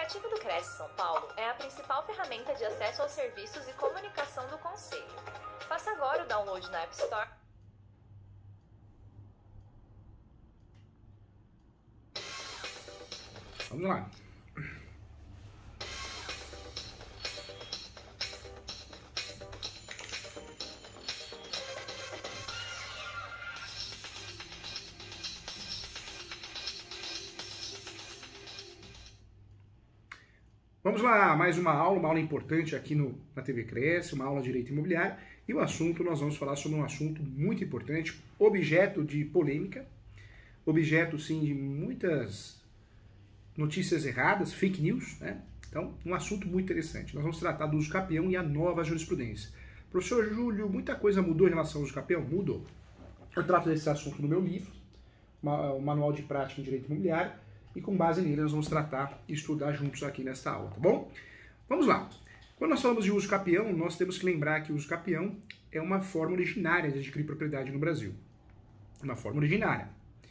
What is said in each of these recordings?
aplicativo do Cresce São Paulo é a principal ferramenta de acesso aos serviços e comunicação do Conselho. Faça agora o download na App Store. Vamos lá. Vamos lá, mais uma aula importante aqui na TV Cresce, uma aula de Direito Imobiliário. E o assunto, nós vamos falar sobre um assunto muito importante, objeto de polêmica, objeto, sim, de muitas notícias erradas, fake news, né? Então, um assunto muito interessante. Nós vamos tratar do uso capião e a nova jurisprudência. Professor Júlio, muita coisa mudou em relação ao uso capião? Mudou. Eu trato desse assunto no meu livro, o Manual de Prática em Direito Imobiliário, e com base nele nós vamos tratar e estudar juntos aqui nesta aula, tá bom? Vamos lá. Quando nós falamos de uso capião, nós temos que lembrar que o uso capião é uma forma originária de adquirir propriedade no Brasil. Uma forma originária.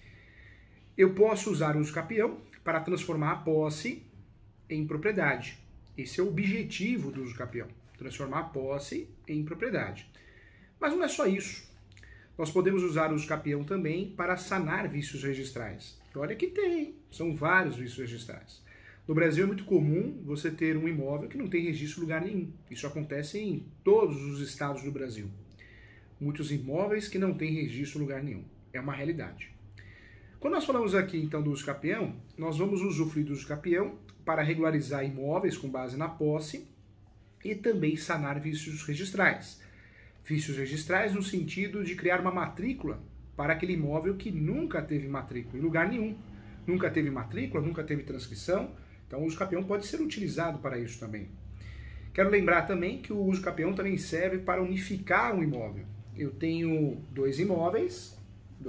Eu posso usar o uso capião para transformar a posse em propriedade. Esse é o objetivo do uso capião, transformar a posse em propriedade. Mas não é só isso. Nós podemos usar o uso capião também para sanar vícios registrais. Olha que tem, são vários vícios registrais. No Brasil é muito comum você ter um imóvel que não tem registro em lugar nenhum. Isso acontece em todos os estados do Brasil. Muitos imóveis que não têm registro em lugar nenhum. É uma realidade. Quando nós falamos aqui então do uso capião, nós vamos usufruir do uso capião para regularizar imóveis com base na posse e também sanar vícios registrais. Vícios registrais no sentido de criar uma matrícula para aquele imóvel que nunca teve matrícula em lugar nenhum. Nunca teve matrícula, nunca teve transcrição. Então o uso capião pode ser utilizado para isso também. Quero lembrar também que o uso capião também serve para unificar um imóvel. Eu tenho dois imóveis,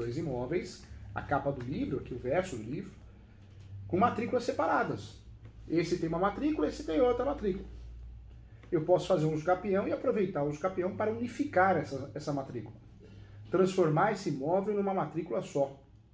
a capa do livro, aqui o verso do livro, com matrículas separadas. Esse tem uma matrícula, esse tem outra matrícula. Eu posso fazer um uso capião e aproveitar o uso capião para unificar essa matrícula. Transformar esse imóvel numa matrícula só.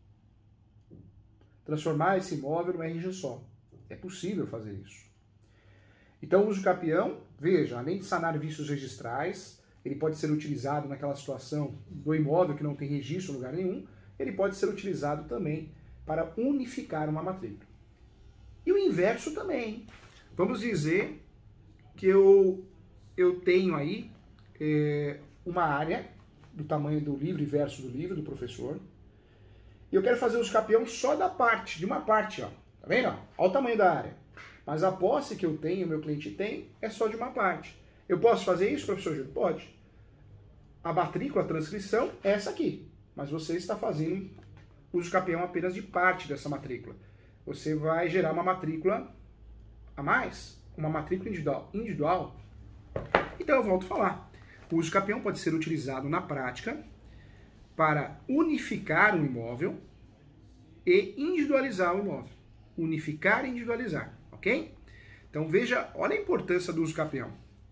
Transformar esse imóvel numa RG só. É possível fazer isso. Então o uso capião, veja, além de sanar vícios registrais, ele pode ser utilizado naquela situação do imóvel que não tem registro em lugar nenhum, ele pode ser utilizado também para unificar uma matrícula. E o inverso também. Vamos dizer que eu tenho aí uma área do tamanho do livro e verso do livro do professor, e eu quero fazer uso capião só de uma parte, ó. Tá vendo? Olha o tamanho da área. Mas a posse que eu tenho, o meu cliente tem, é só de uma parte. Eu posso fazer isso, professor Júlio? Pode. A matrícula, a transcrição, é essa aqui. Mas você está fazendo uso capião apenas de parte dessa matrícula. Você vai gerar uma matrícula a mais, uma matrícula individual. Então eu volto a falar. O uso capião pode ser utilizado na prática para unificar um imóvel e individualizar o imóvel. Unificar e individualizar, ok? Então veja, olha a importância do uso capião.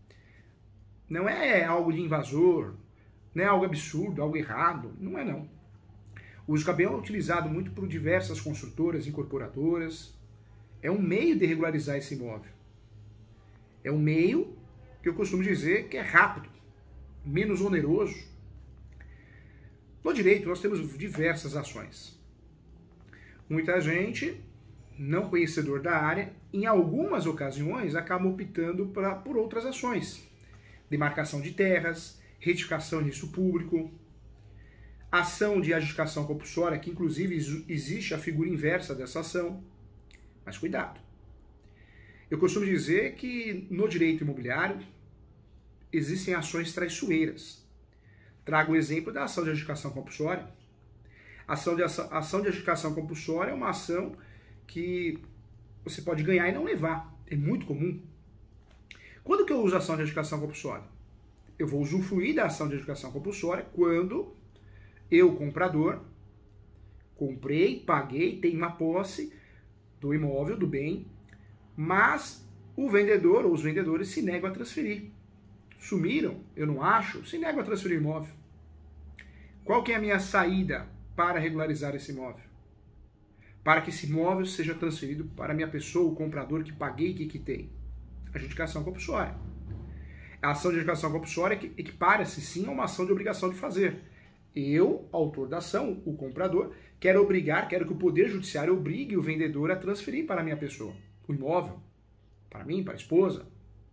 Não é algo de invasor, não é algo absurdo, algo errado, não é não. O uso capião é utilizado muito por diversas construtoras, incorporadoras. É um meio de regularizar esse imóvel. É um meio que eu costumo dizer que é rápido, menos oneroso. No direito, nós temos diversas ações. Muita gente, não conhecedor da área, em algumas ocasiões, acaba optando por outras ações. Demarcação de terras, retificação de registro público, ação de adjudicação compulsória, que inclusive existe a figura inversa dessa ação. Mas cuidado. Eu costumo dizer que no direito imobiliário existem ações traiçoeiras. Trago o exemplo da ação de adjudicação compulsória. Ação de adjudicação compulsória é uma ação que você pode ganhar e não levar. É muito comum. Quando que eu uso a ação de adjudicação compulsória? Eu vou usufruir da ação de adjudicação compulsória quando eu, comprador, comprei, paguei, tenho uma posse do imóvel, do bem, mas o vendedor ou os vendedores se negam a transferir. Sumiram, eu não acho, se negam a transferir o imóvel. Qual que é a minha saída para regularizar esse imóvel? para que esse imóvel seja transferido para a minha pessoa, o comprador que paguei e que quitei? Adjudicação compulsória. A ação de adjudicação compulsória equipara-se sim a uma ação de obrigação de fazer. Eu, autor da ação, o comprador, quero que o Poder Judiciário obrigue o vendedor a transferir para a minha pessoa o imóvel, para mim, para a esposa.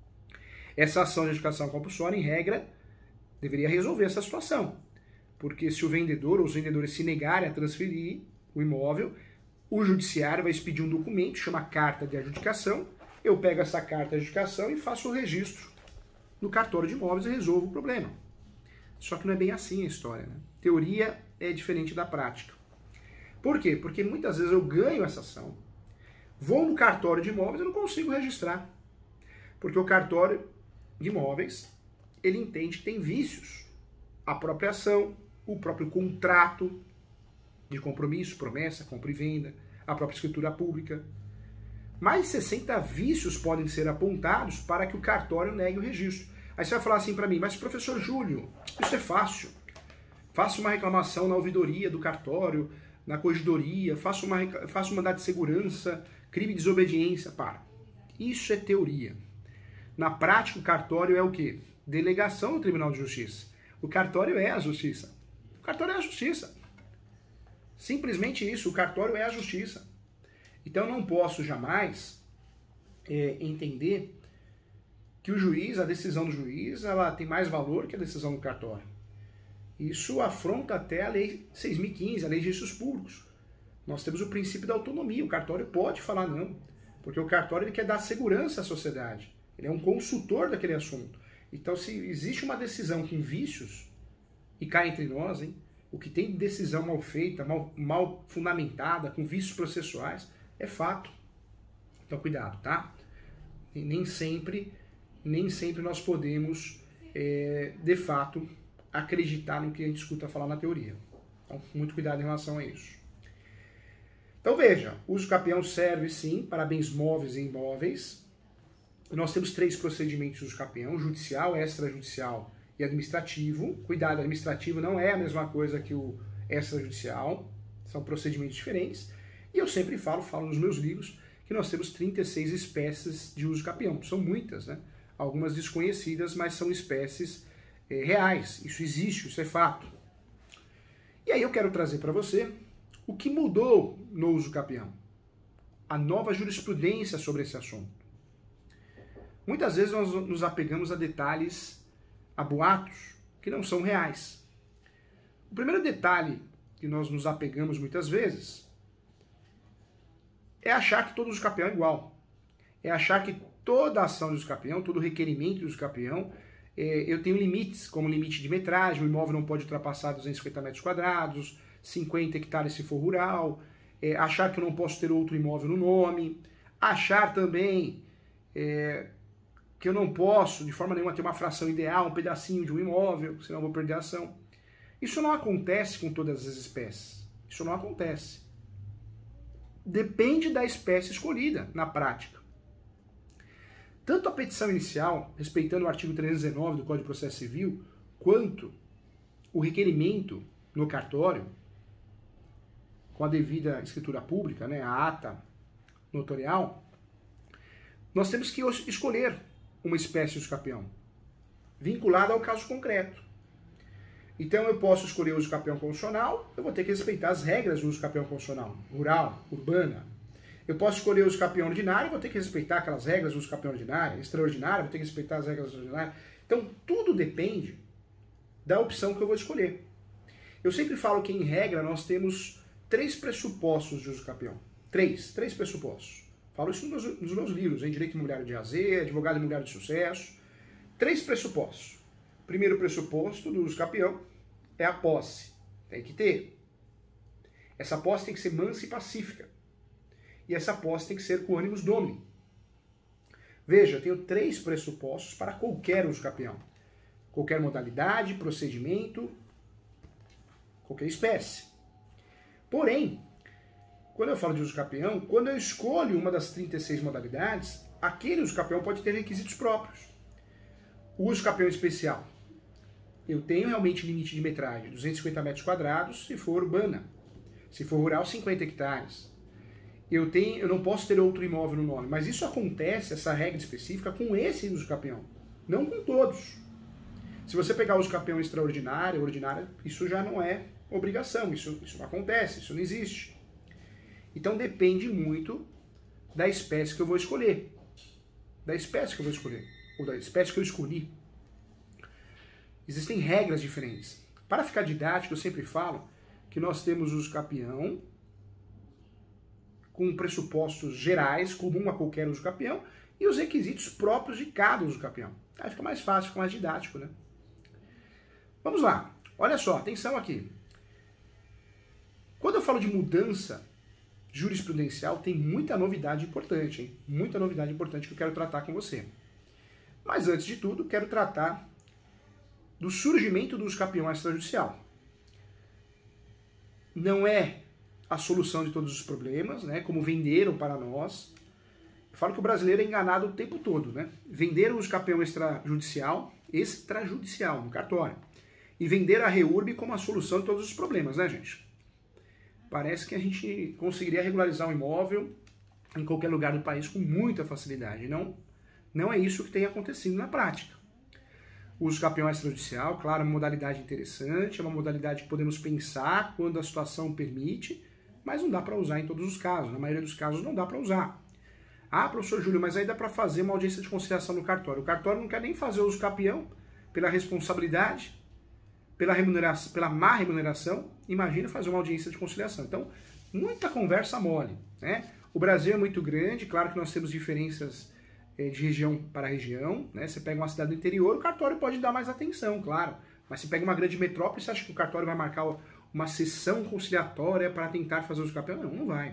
Essa ação de adjudicação compulsória, em regra, deveria resolver essa situação. Porque se o vendedor ou os vendedores se negarem a transferir o imóvel, o judiciário vai expedir um documento, chama carta de adjudicação. Eu pego essa carta de adjudicação e faço o registro no cartório de imóveis e resolvo o problema. Só que não é bem assim a história, né? Teoria é diferente da prática. Por quê? Porque muitas vezes eu ganho essa ação, vou no cartório de imóveis e não consigo registrar. Porque o cartório de imóveis, ele entende que tem vícios. A própria ação, o próprio contrato de compromisso, promessa, compra e venda, a própria escritura pública. Mais de 60 vícios podem ser apontados para que o cartório negue o registro. Aí você vai falar assim para mim, mas professor Júlio, isso é fácil. Faça uma reclamação na ouvidoria do cartório, na corregedoria, faça um mandado de segurança, crime de desobediência. Para. Isso é teoria. Na prática, o cartório é o quê? Delegação do Tribunal de Justiça. O cartório é a justiça. O cartório é a justiça. Simplesmente isso, o cartório é a justiça. Então eu não posso jamais entender que o juiz, a decisão do juiz, ela tem mais valor que a decisão do cartório. Isso afronta até a Lei 6.015, a Lei de Registros Públicos. Nós temos o princípio da autonomia, o cartório pode falar não, porque o cartório ele quer dar segurança à sociedade, ele é um consultor daquele assunto. Então se existe uma decisão com vícios, e cá entre nós, hein, o que tem de decisão mal feita, mal fundamentada, com vícios processuais, é fato. Então cuidado, tá? E nem sempre nós podemos, de fato, acreditar no que a gente escuta falar na teoria. Então, muito cuidado em relação a isso. Então veja, o uso capião serve sim para bens móveis e imóveis. Nós temos 3 procedimentos de uso capião: judicial, extrajudicial e administrativo. Cuidado, administrativo não é a mesma coisa que o extrajudicial, são procedimentos diferentes. E eu sempre falo nos meus livros, que nós temos 36 espécies de uso capião. São muitas, né? Algumas desconhecidas, mas são espécies reais. Isso existe, isso é fato. E aí eu quero trazer para você o que mudou no uso capião. A nova jurisprudência sobre esse assunto. Muitas vezes nós nos apegamos a detalhes, a boatos, que não são reais. O primeiro detalhe que nós nos apegamos muitas vezes é achar que todo uso capião é igual. É achar que toda ação de uso capião, todo requerimento de uso capião, eu tenho limites, como limite de metragem, o imóvel não pode ultrapassar 250 metros quadrados, 50 hectares se for rural, achar que eu não posso ter outro imóvel no nome, achar também que eu não posso, de forma nenhuma, ter uma fração ideal, um pedacinho de um imóvel, senão eu vou perder a ação. Isso não acontece com todas as espécies. Isso não acontece. Depende da espécie escolhida, na prática. Tanto a petição inicial, respeitando o artigo 319 do Código de Processo Civil, quanto o requerimento no cartório, com a devida escritura pública, né, a ata notarial, nós temos que escolher uma espécie de uso capião, vinculada ao caso concreto. Então eu posso escolher o uso capião constitucional, eu vou ter que respeitar as regras do uso capião constitucional, rural, urbana. Eu posso escolher o uso capião ordinário, vou ter que respeitar aquelas regras do uso capião ordinário, extraordinário, vou ter que respeitar as regras ordinárias. Então tudo depende da opção que eu vou escolher. Eu sempre falo que, em regra, nós temos 3 pressupostos de uso capião. 3 pressupostos. Falo isso nos meus livros, em Direito Imobiliário de AZ, Advogado Imobiliário de Sucesso. 3 pressupostos. Primeiro pressuposto do uso capião é a posse. Tem que ter. Essa posse tem que ser mansa e pacífica. E essa posse tem que ser com ânimos domini. Veja, eu tenho 3 pressupostos para qualquer uso capião. Qualquer modalidade, procedimento, qualquer espécie. Porém, quando eu falo de uso capião, quando eu escolho uma das 36 modalidades, aquele uso capião pode ter requisitos próprios. O uso capião especial. Eu tenho realmente limite de metragem, 250 metros quadrados, se for urbana. Se for rural, 50 hectares. eu não posso ter outro imóvel no nome. Mas isso acontece, essa regra específica, com esse uso capião, não com todos. Se você pegar o uso capião extraordinário, ordinário, isso já não é obrigação, isso não acontece, isso não existe. Então depende muito da espécie que eu vou escolher. Da espécie que eu vou escolher, ou da espécie que eu escolhi. Existem regras diferentes. Para ficar didático, eu sempre falo que nós temos uso capião com pressupostos gerais, comum a qualquer uso capião, e os requisitos próprios de cada uso capião. Aí fica mais fácil, fica mais didático, né? Vamos lá. Olha só, atenção aqui. Quando eu falo de mudança jurisprudencial, tem muita novidade importante, hein? Muita novidade importante que eu quero tratar com você. Mas antes de tudo, quero tratar do surgimento do uso capião extrajudicial. Não é a solução de todos os problemas, né? Como venderam para nós. Eu falo que o brasileiro é enganado o tempo todo, né? Venderam o uso capião extrajudicial no cartório. E venderam a REURB como a solução de todos os problemas, né, gente? Parece que a gente conseguiria regularizar um imóvel em qualquer lugar do país com muita facilidade. Não é isso que tem acontecido na prática. O uso capião extrajudicial, claro, é uma modalidade interessante, é uma modalidade que podemos pensar quando a situação permite, mas não dá para usar em todos os casos. Na maioria dos casos não dá para usar. Ah, professor Júlio, mas aí dá para fazer uma audiência de conciliação no cartório. O cartório não quer nem fazer o uso capião pela responsabilidade, pela má remuneração. Imagina fazer uma audiência de conciliação. Então, muita conversa mole, né? O Brasil é muito grande, claro que nós temos diferenças de região para região, né? Você pega uma cidade do interior, o cartório pode dar mais atenção, claro. Mas se pega uma grande metrópole, você acha que o cartório vai marcar uma sessão conciliatória para tentar fazer o uso capião? Não, não vai.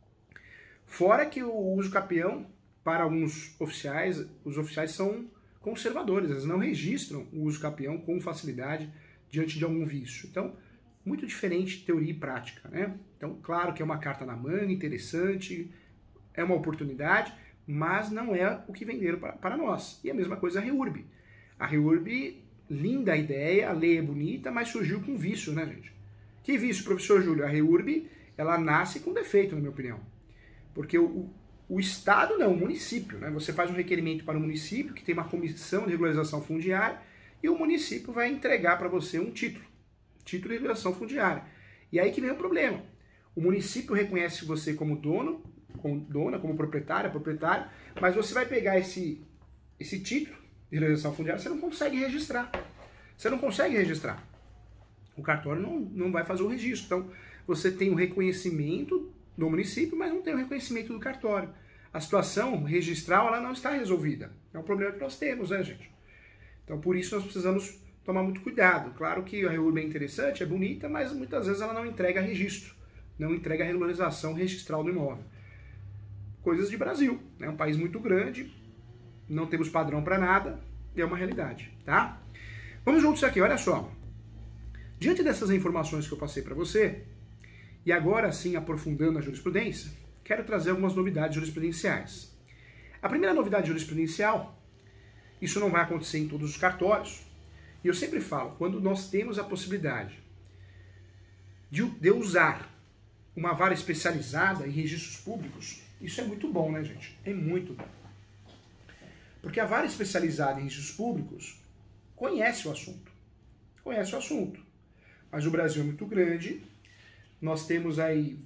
Fora que o uso capião, para alguns oficiais, os oficiais são conservadores, eles não registram o uso capião com facilidade diante de algum vício. Então, muito diferente de teoria e prática, né? Então, claro que é uma carta na manga, interessante, é uma oportunidade, mas não é o que venderam para nós. E a mesma coisa a REURB. A REURB, linda a ideia, a lei é bonita, mas surgiu com vício, né, gente? Que vício, professor Júlio? A REURB, ela nasce com defeito, na minha opinião. Porque o Estado não, o município, né? Você faz um requerimento para o município, que tem uma comissão de regularização fundiária, e o município vai entregar para você um título de regulação fundiária. E aí que vem o problema. O município reconhece você como dono, como dona, como proprietário, mas você vai pegar esse título de regulação fundiária, você não consegue registrar. Você não consegue registrar. O cartório não vai fazer o registro. Então, você tem o reconhecimento do município, mas não tem o reconhecimento do cartório. A situação registral, ela não está resolvida. É um problema que nós temos, né, gente? Então, por isso, nós precisamos tomar muito cuidado. Claro que a REURB é interessante, é bonita, mas muitas vezes ela não entrega registro, não entrega a regularização registral do imóvel. Coisas de Brasil, né? Um país muito grande, não temos padrão para nada, é uma realidade, tá? Vamos juntos aqui, olha só. Diante dessas informações que eu passei para você, e agora sim aprofundando a jurisprudência, quero trazer algumas novidades jurisprudenciais. A primeira novidade jurisprudencial, isso não vai acontecer em todos os cartórios, e eu sempre falo, quando nós temos a possibilidade de usar uma vara especializada em registros públicos, isso é muito bom, né, gente? É muito bom. Porque a vara especializada em registros públicos conhece o assunto. Conhece o assunto. Mas o Brasil é muito grande, nós temos aí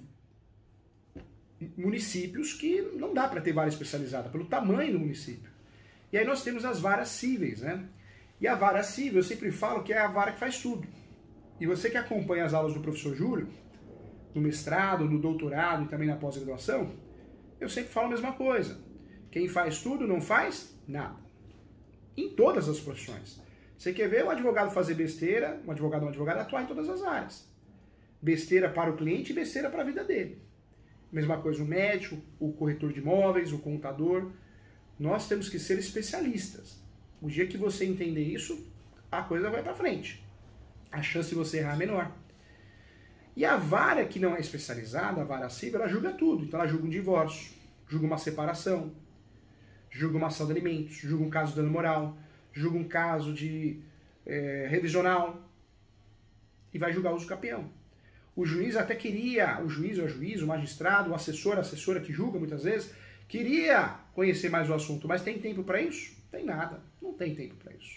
municípios que não dá para ter vara especializada, pelo tamanho do município. E aí nós temos as varas cíveis, né? E a vara cível, eu sempre falo que é a vara que faz tudo. E você que acompanha as aulas do professor Júlio, no mestrado, no doutorado e também na pós-graduação, eu sempre falo a mesma coisa. Quem faz tudo não faz nada. Em todas as profissões. Você quer ver um advogado fazer besteira, um advogado ou uma advogada atuar em todas as áreas. Besteira para o cliente e besteira para a vida dele. Mesma coisa o médico, o corretor de imóveis, o contador. Nós temos que ser especialistas. O dia que você entender isso, a coisa vai para frente. A chance de você errar é menor. E a vara que não é especializada, a vara civil, ela julga tudo. Então ela julga um divórcio, julga uma separação, julga uma ação de alimentos, julga um caso de dano moral, julga um caso de revisional e vai julgar o uso capião. O juiz até queria, o juiz ou a juíza, o magistrado, o assessor, a assessora que julga muitas vezes, queria conhecer mais o assunto, mas tem tempo para isso? Tem nada, não tem tempo para isso.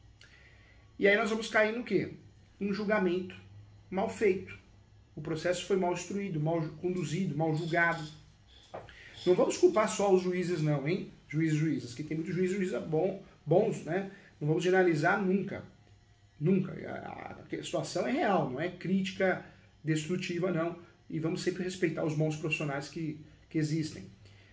E aí nós vamos cair no quê? Um julgamento mal feito. O processo foi mal instruído, mal conduzido, mal julgado. Não vamos culpar só os juízes não, hein? Juízes e juízas, que tem muitos juízes e juízes bons, né? Não vamos generalizar nunca. Nunca. A situação é real, não é crítica destrutiva, não. E vamos sempre respeitar os bons profissionais que existem.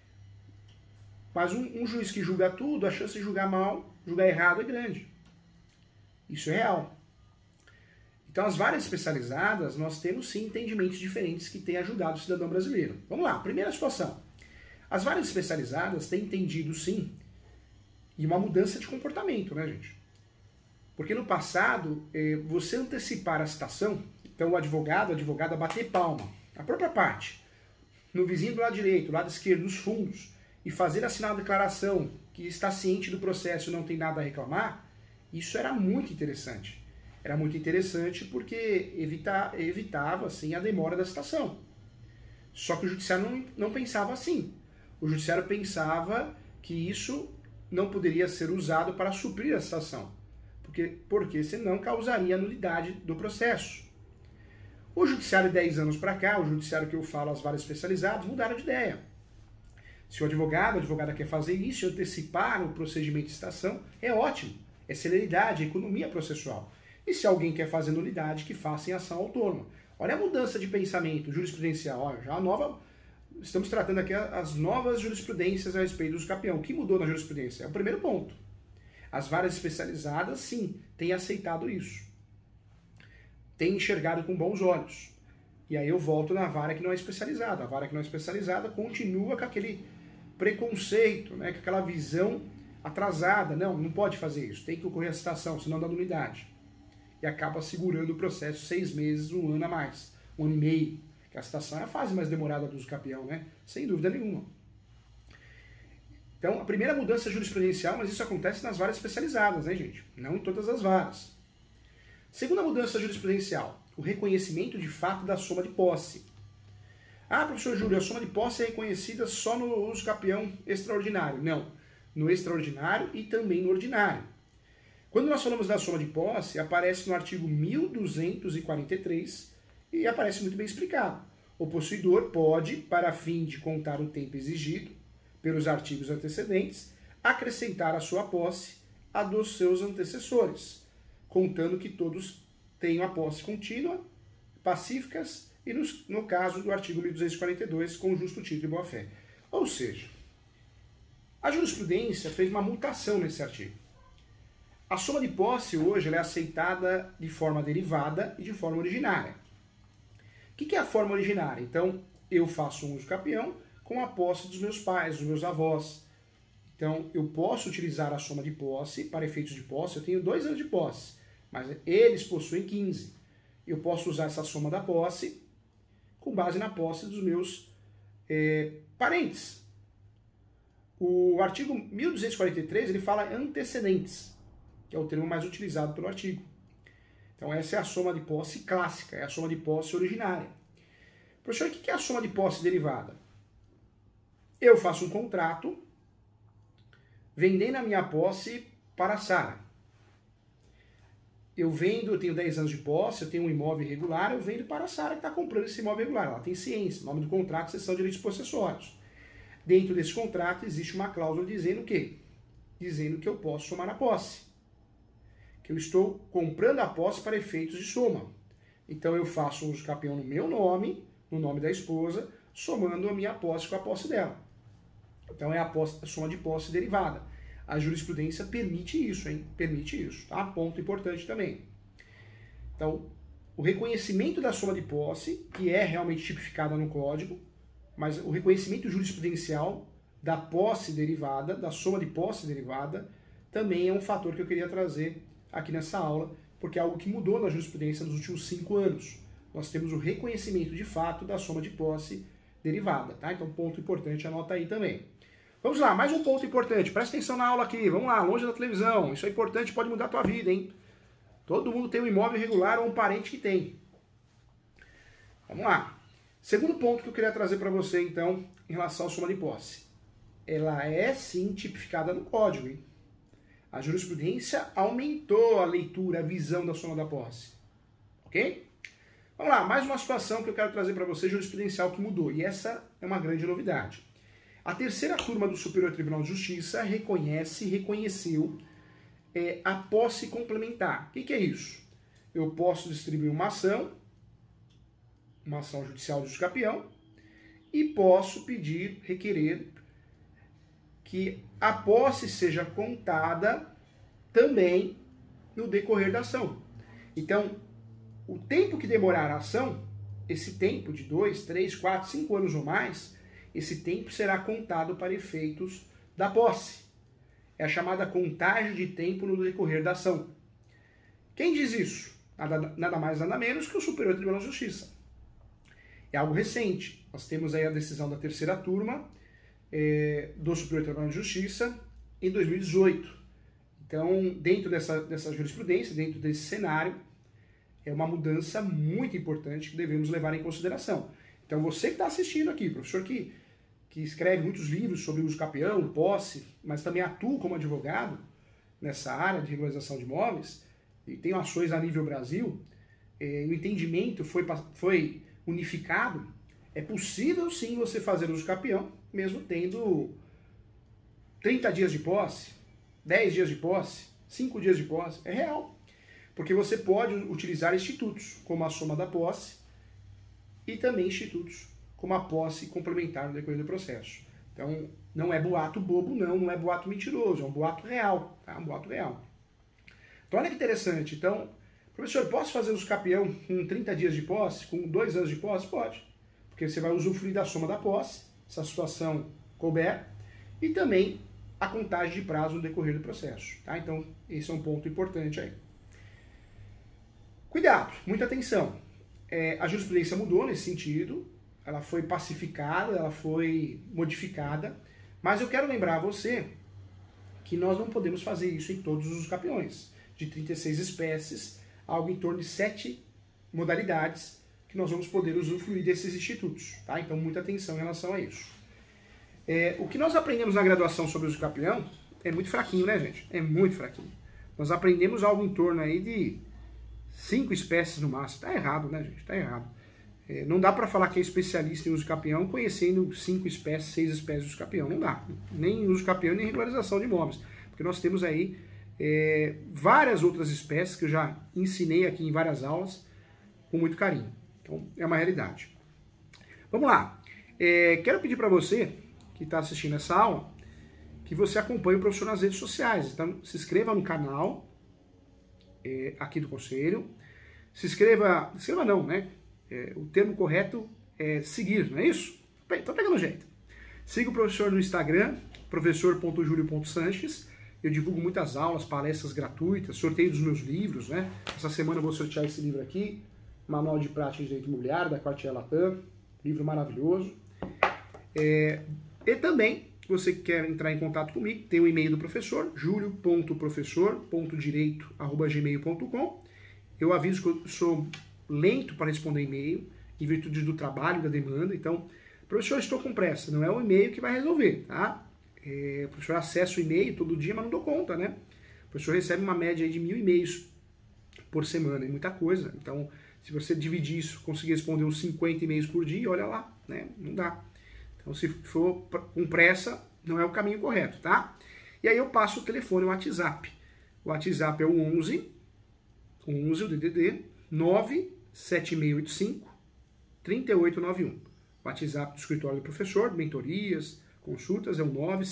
Mas um juiz que julga tudo, a chance de julgar mal, julgar errado é grande. Isso é real. Então, as varas especializadas, nós temos sim entendimentos diferentes que têm ajudado o cidadão brasileiro. Vamos lá, primeira situação. As varas especializadas têm entendido sim, e uma mudança de comportamento, né, gente? Porque no passado, você antecipar a citação, então o advogado, a advogada bater palma, a própria parte, no vizinho do lado direito, do lado esquerdo, dos fundos, e fazer assinar uma declaração que está ciente do processo e não tem nada a reclamar, isso era muito interessante. Era muito interessante porque evitava assim, a demora da citação. Só que o judiciário não pensava assim. O judiciário pensava que isso não poderia ser usado para suprir a citação, porque senão causaria nulidade do processo. O judiciário, 10 anos para cá, o judiciário que eu falo, as varas especializadas, mudaram de ideia. Se o advogado, a advogada quer fazer isso, antecipar o procedimento de citação, é ótimo. É celeridade, é economia processual. E se alguém quer fazer nulidade, que faça em ação autônoma. Olha a mudança de pensamento jurisprudencial. Olha, já a nova... Estamos tratando aqui as novas jurisprudências a respeito do uso capião. O que mudou na jurisprudência? É o primeiro ponto. As varas especializadas, sim, têm aceitado isso. Têm enxergado com bons olhos. E aí eu volto na vara que não é especializada. A vara que não é especializada continua com aquele preconceito, né, com aquela visão atrasada. Não pode fazer isso. Tem que ocorrer a citação, senão dá nulidade. E acaba segurando o processo 6 meses, 1 ano a mais. 1 ano e meio. Que a citação é a fase mais demorada do uso capião, né? Sem dúvida nenhuma. Então, a primeira mudança jurisprudencial, mas isso acontece nas varas especializadas, né, gente? Não em todas as varas. Segunda mudança jurisprudencial, o reconhecimento de fato da soma de posse. Ah, professor Júlio, a soma de posse é reconhecida só no uso capião extraordinário. Não, no extraordinário e também no ordinário. Quando nós falamos da soma de posse, aparece no artigo 1243 e aparece muito bem explicado. O possuidor pode, para fim de contar o tempo exigido pelos artigos antecedentes, acrescentar à sua posse a dos seus antecessores, contando que todos tenham a posse contínua, pacíficas e, no caso do artigo 1242, com justo título e boa-fé. Ou seja, a jurisprudência fez uma mutação nesse artigo. A soma de posse hoje ela é aceitada de forma derivada e de forma originária. O que é a forma originária? Então, eu faço um uso capião com a posse dos meus pais, dos meus avós. Então, eu posso utilizar a soma de posse para efeitos de posse. Eu tenho 2 anos de posse, mas eles possuem 15. Eu posso usar essa soma da posse com base na posse dos meus parentes. O artigo 1243 ele fala antecedentes, que é o termo mais utilizado pelo artigo. Então essa é a soma de posse clássica, é a soma de posse originária. Professor, o que é a soma de posse derivada? Eu faço um contrato vendendo a minha posse para a Sara. Eu tenho 10 anos de posse, eu tenho um imóvel irregular, eu vendo para a Sara que está comprando esse imóvel irregular. Ela tem ciência, o nome do contrato, seção de direitos possessórios. Dentro desse contrato existe uma cláusula dizendo o quê? Dizendo que eu posso somar a posse. Que eu estou comprando a posse para efeitos de soma. Então eu faço um uso capião no meu nome, no nome da esposa, somando a minha posse com a posse dela. Então é a soma de posse derivada. A jurisprudência permite isso, hein? Permite isso, tá? Ponto importante também. Então, o reconhecimento da soma de posse, que é realmente tipificada no código, mas o reconhecimento jurisprudencial da posse derivada, da soma de posse derivada, também é um fator que eu queria trazer aqui nessa aula, porque é algo que mudou na jurisprudência nos últimos 5 anos. Nós temos o reconhecimento de fato da soma de posse derivada, tá? Então, ponto importante, anota aí também. Vamos lá, mais um ponto importante, presta atenção na aula aqui, vamos lá, longe da televisão, isso é importante, pode mudar a tua vida, hein? Todo mundo tem um imóvel irregular ou um parente que tem. Vamos lá. Segundo ponto que eu queria trazer para você, então, em relação à soma de posse. Ela é, sim, tipificada no código, hein? A jurisprudência aumentou a leitura, a visão da soma da posse. Ok? Vamos lá, mais uma situação que eu quero trazer para você, jurisprudencial, que mudou. E essa é uma grande novidade. A terceira turma do Superior Tribunal de Justiça reconheceu a posse complementar. O que é isso? Eu posso distribuir uma ação judicial de campeão, e posso requerer que a posse seja contada também no decorrer da ação. Então, o tempo que demorar a ação, esse tempo de 2, 3, 4, 5 anos ou mais, esse tempo será contado para efeitos da posse. É a chamada contagem de tempo no decorrer da ação. Quem diz isso? Nada mais, nada menos que o Superior Tribunal de Justiça. É algo recente. Nós temos aí a decisão da terceira turma do Superior Tribunal de Justiça em 2018. Então, dentro dessa jurisprudência, dentro desse cenário, é uma mudança muito importante que devemos levar em consideração. Então, você que está assistindo aqui, professor que escreve muitos livros sobre uso capião, posse, mas também atua como advogado nessa área de regularização de imóveis, e tem ações a nível Brasil, o entendimento foi unificado. É possível sim você fazer uso capião, mesmo tendo 30 dias de posse, 10 dias de posse, 5 dias de posse. É real. Porque você pode utilizar institutos, como a soma da posse, e também institutos, como a posse complementar no decorrer do processo. Então, não é boato bobo, não é boato mentiroso, é um boato real, tá? Um boato real. Então, olha que interessante. Então, professor, posso fazer uso capião com 30 dias de posse, com 2 anos de posse? Pode. Porque você vai usufruir da soma da posse, se a situação couber, e também a contagem de prazo no decorrer do processo. Tá? Então, esse é um ponto importante aí. Cuidado, muita atenção. A jurisprudência mudou nesse sentido, ela foi pacificada, ela foi modificada, mas eu quero lembrar a você que nós não podemos fazer isso em todos os campeões. De 36 espécies, algo em torno de 7 modalidades que nós vamos poder usufruir desses institutos. Tá? Então, muita atenção em relação a isso. O que nós aprendemos na graduação sobre o uso capião é muito fraquinho, né, gente? É muito fraquinho. Nós aprendemos algo em torno aí de 5 espécies no máximo. Tá errado, né, gente? Tá errado. Não dá para falar que é especialista em uso capião conhecendo 5 espécies, 6 espécies de uso capião. Não dá. Nem uso capião, nem regularização de imóveis. Porque nós temos aí várias outras espécies que eu já ensinei aqui em várias aulas com muito carinho. Então, é uma realidade. Vamos lá. Quero pedir para você que está assistindo essa aula que você acompanhe o professor nas redes sociais. Então, se inscreva no canal aqui do Conselho. Se inscreva não, né? O termo correto é seguir, não é isso? Tô pegando jeito. Siga o professor no Instagram, professor.julio.sanches. Eu divulgo muitas aulas, palestras gratuitas, sorteio dos meus livros, né? Essa semana eu vou sortear esse livro aqui, Manual de Prática de Direito Imobiliário, da Quartier Latam, livro maravilhoso. E também, se você quer entrar em contato comigo, tem o e-mail do professor, julio.professor.direito@gmail.com. Eu aviso que eu sou lento para responder e-mail, em virtude do trabalho, da demanda. Então, professor, estou com pressa. Não é o e-mail que vai resolver, tá? O professor acessa o e-mail todo dia, mas não dou conta, né? O professor recebe uma média aí de 1.000 e-mails por semana, é muita coisa. Então, se você dividir isso, conseguir responder uns 50 e-mails por dia, olha lá, né? Não dá. Então, se for com pressa, não é o caminho correto, tá? E aí eu passo o telefone, o WhatsApp. O WhatsApp é o 11, o DDD, 97685-3891. O WhatsApp do escritório do professor, mentorias, consultas, é o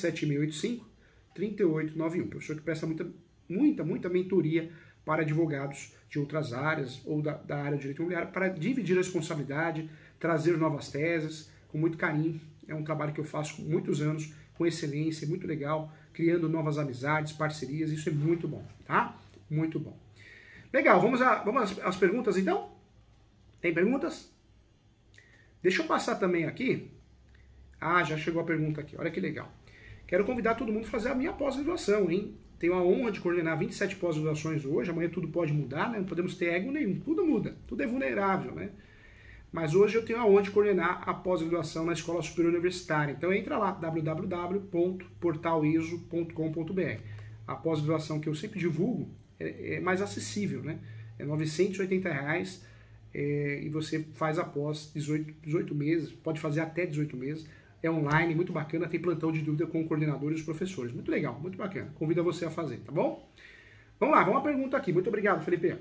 97685-3891. Professor que presta muita mentoria para advogados de outras áreas ou da área de direito imobiliário para dividir a responsabilidade, trazer novas teses, com muito carinho. É um trabalho que eu faço com muitos anos, com excelência, muito legal, criando novas amizades, parcerias, isso é muito bom, tá? Muito bom. Legal, vamos às perguntas então? Tem perguntas? Deixa eu passar também aqui. Ah, já chegou a pergunta aqui, olha que legal. Quero convidar todo mundo a fazer a minha pós-graduação, hein? Tenho a honra de coordenar 27 pós-graduações hoje, amanhã tudo pode mudar, né? Não podemos ter ego nenhum, tudo muda, tudo é vulnerável, né? Mas hoje eu tenho aonde coordenar a pós-graduação na Escola Superior Universitária. Então entra lá, www.portaleso.com.br. A pós-graduação que eu sempre divulgo é mais acessível, né? É R$ 980 e você faz após 18 meses, pode fazer até 18 meses. É online, muito bacana, tem plantão de dúvida com o coordenador e os professores. Muito legal, muito bacana. Convido você a fazer, tá bom? Vamos lá, vamos uma pergunta aqui. Muito obrigado, Felipe.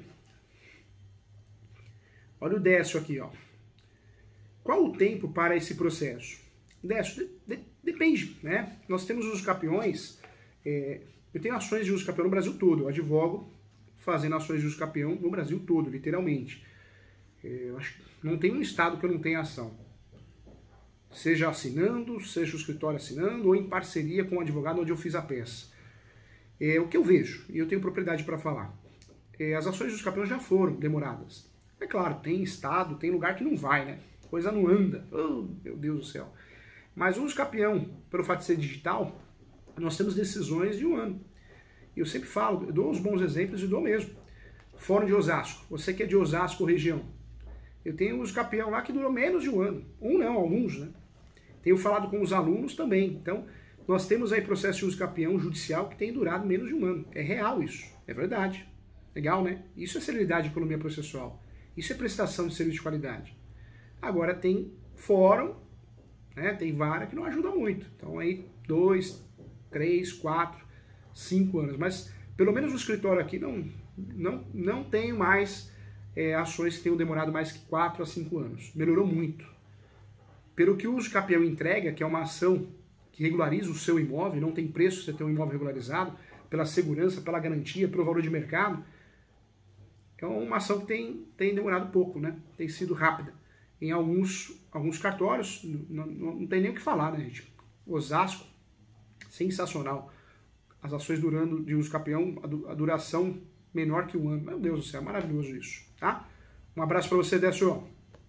Olha o Décio aqui, ó. Qual o tempo para esse processo? Décio, depende, né? Nós temos os campeões, eu tenho ações de uso campeão no Brasil todo, eu advogo fazendo ações de uso campeão no Brasil todo, literalmente. Eu acho que não tem um estado que eu não tenha ação. Seja assinando, seja o escritório assinando, ou em parceria com o advogado onde eu fiz a peça. O que eu vejo, e eu tenho propriedade para falar, as ações dos campeões já foram demoradas. É claro, tem estado, tem lugar que não vai, né? Coisa não anda. Oh, meu Deus do céu. Mas o uso campeão, pelo fato de ser digital, nós temos decisões de 1 ano. E eu sempre falo, eu dou uns bons exemplos e dou mesmo. Fórum de Osasco. Você que é de Osasco, região. Eu tenho uso campeão lá que durou menos de 1 ano. Não, alguns, né? Tenho falado com os alunos também. Então, nós temos aí processo de uso campeão judicial que tem durado menos de 1 ano. É real isso. É verdade. Legal, né? Isso é celeridade de economia processual. Isso é prestação de serviço de qualidade. Agora tem fórum, né? Tem vara que não ajuda muito. Então aí 2, 3, 4, 5 anos. Mas pelo menos o escritório aqui não tem mais ações que tenham demorado mais que 4 a 5 anos. Melhorou muito. Pelo que o uso campeão entrega, que é uma ação que regulariza o seu imóvel, não tem preço você ter um imóvel regularizado, pela segurança, pela garantia, pelo valor de mercado, é uma ação que tem demorado pouco, né? Tem sido rápida. Em alguns cartórios, não tem nem o que falar, né, gente? Osasco, sensacional. As ações durando de uso campeão, a duração menor que 1 ano. Meu Deus do céu, maravilhoso isso, tá? Um abraço para você, Décio.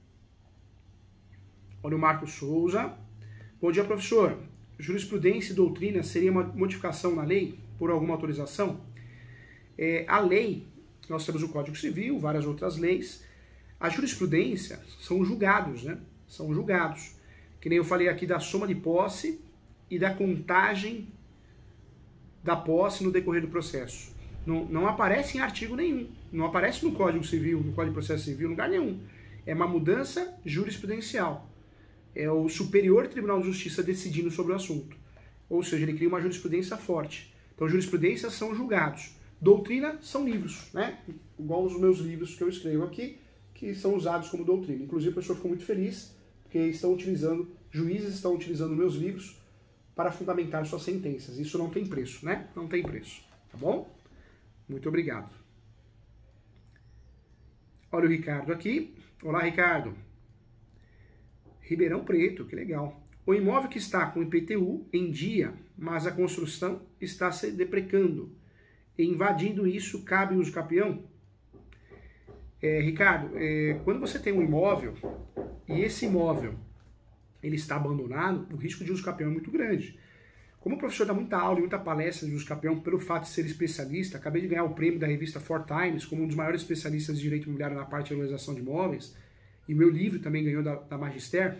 Olha o Marcos Souza. Bom dia, professor. Jurisprudência e doutrina seria uma modificação na lei por alguma autorização? A lei, nós temos o Código Civil, várias outras leis. A jurisprudência são julgados, né? São julgados. Que nem eu falei aqui da soma de posse e da contagem da posse no decorrer do processo. Não aparece em artigo nenhum. Não aparece no Código Civil, no Código de Processo Civil, em lugar nenhum. É uma mudança jurisprudencial. É o Superior Tribunal de Justiça decidindo sobre o assunto. Ou seja, ele cria uma jurisprudência forte. Então, jurisprudência são julgados. Doutrina são livros, né? Igual os meus livros que eu escrevo aqui, que são usados como doutrina. Inclusive, o professor ficou muito feliz, porque juízes estão utilizando meus livros para fundamentar suas sentenças. Isso não tem preço, né? Não tem preço, tá bom? Muito obrigado. Olha o Ricardo aqui. Olá, Ricardo. Ribeirão Preto, que legal. O imóvel que está com IPTU em dia, mas a construção está se deprecando. Invadindo isso, cabe o uso campeão? Ricardo, quando você tem um imóvel e esse imóvel ele está abandonado, o risco de uso campeão é muito grande. Como o professor dá muita aula e muita palestra de uso campeão, pelo fato de ser especialista, acabei de ganhar o prêmio da revista Four Times como um dos maiores especialistas de direito imobiliário na parte de regularização de imóveis, e meu livro também ganhou da Magister,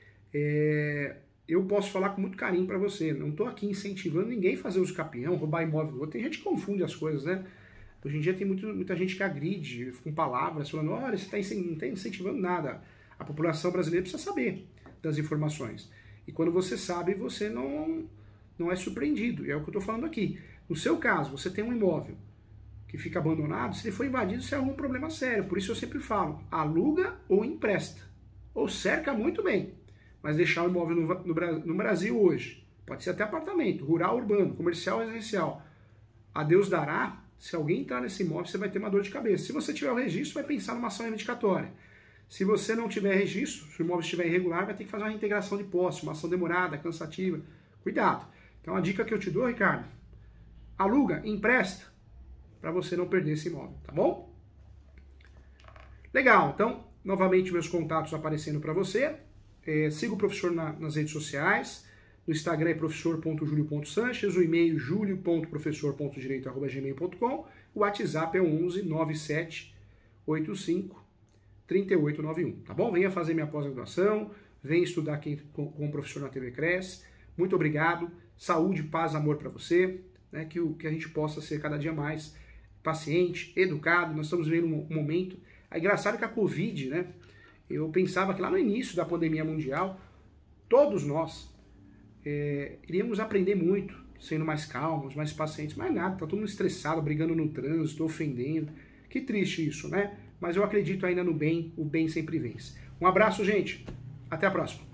eu posso falar com muito carinho para você. Não estou aqui incentivando ninguém a fazer uso campeão, roubar imóvel do outro. Tem gente que confunde as coisas, né? Hoje em dia tem muita gente que agride com palavras, falando, olha, você não está incentivando nada. A população brasileira precisa saber das informações. E quando você sabe, você não é surpreendido. E é o que eu estou falando aqui. No seu caso, você tem um imóvel que fica abandonado, se ele for invadido, você arruma um problema sério. Por isso eu sempre falo, aluga ou empresta. Ou cerca muito bem. Mas deixar o imóvel no Brasil hoje, pode ser até apartamento, rural, urbano, comercial, residencial. A Deus dará, se alguém entrar nesse imóvel, você vai ter uma dor de cabeça. Se você tiver o registro, vai pensar numa ação reivindicatória. Se você não tiver registro, se o imóvel estiver irregular, vai ter que fazer uma reintegração de posse, uma ação demorada, cansativa. Cuidado. Então a dica que eu te dou, Ricardo, aluga, empresta, para você não perder esse imóvel, tá bom? Legal, então, novamente meus contatos aparecendo para você. Siga o professor nas redes sociais. No Instagram é professor.julio.sanches, o e-mail julio.professor.direito@gmail.com, o WhatsApp é 11 97 85 3891, tá bom? Venha fazer minha pós-graduação, venha estudar aqui com o professor na TV Cresce. Muito obrigado, saúde, paz, amor para você, né? Que a gente possa ser cada dia mais paciente, educado. Nós estamos vivendo um momento... É engraçado que a Covid, né? Eu pensava que lá no início da pandemia mundial, todos nós iríamos aprender muito, sendo mais calmos, mais pacientes, mas nada, tá todo mundo estressado, brigando no trânsito, ofendendo. Que triste isso, né? Mas eu acredito ainda no bem, o bem sempre vence. Um abraço, gente. Até a próxima.